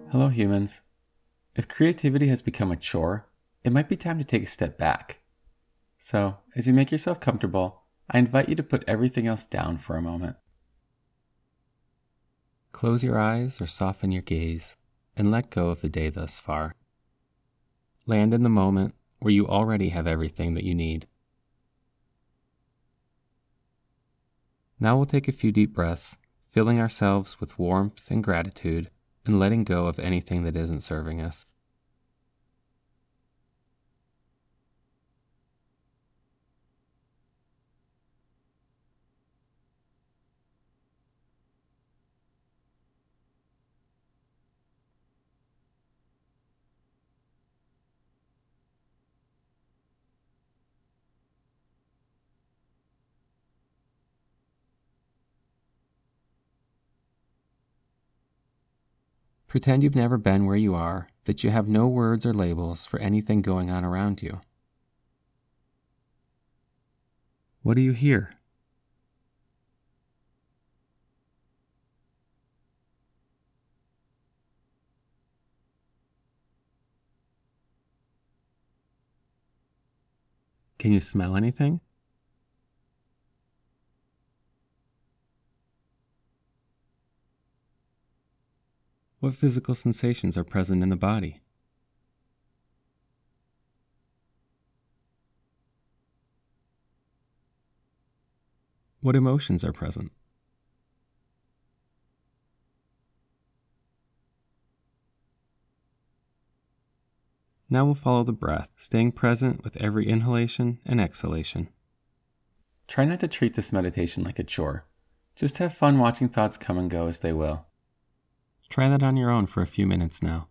Hello, humans. If creativity has become a chore, it might be time to take a step back. So, as you make yourself comfortable, I invite you to put everything else down for a moment. Close your eyes or soften your gaze and let go of the day thus far. Land in the moment where you already have everything that you need. Now we'll take a few deep breaths, filling ourselves with warmth and gratitude and letting go of anything that isn't serving us. Pretend you've never been where you are, that you have no words or labels for anything going on around you. What do you hear? Can you smell anything? What physical sensations are present in the body? What emotions are present? Now we'll follow the breath, staying present with every inhalation and exhalation. Try not to treat this meditation like a chore. Just have fun watching thoughts come and go as they will. Try that on your own for a few minutes now.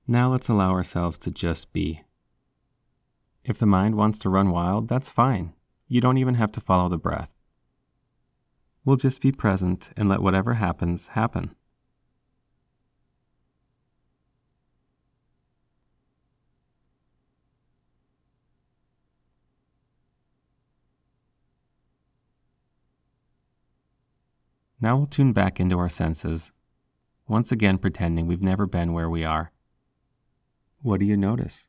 Now let's allow ourselves to just be. If the mind wants to run wild, that's fine. You don't even have to follow the breath. We'll just be present and let whatever happens, happen. Now we'll tune back into our senses, once again pretending we've never been where we are. What do you notice?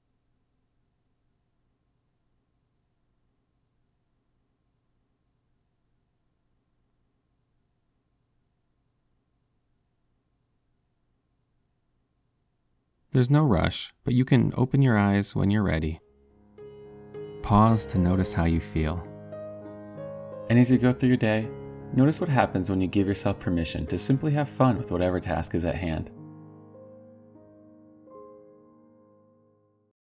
There's no rush, but you can open your eyes when you're ready. Pause to notice how you feel. And as you go through your day, notice what happens when you give yourself permission to simply have fun with whatever task is at hand.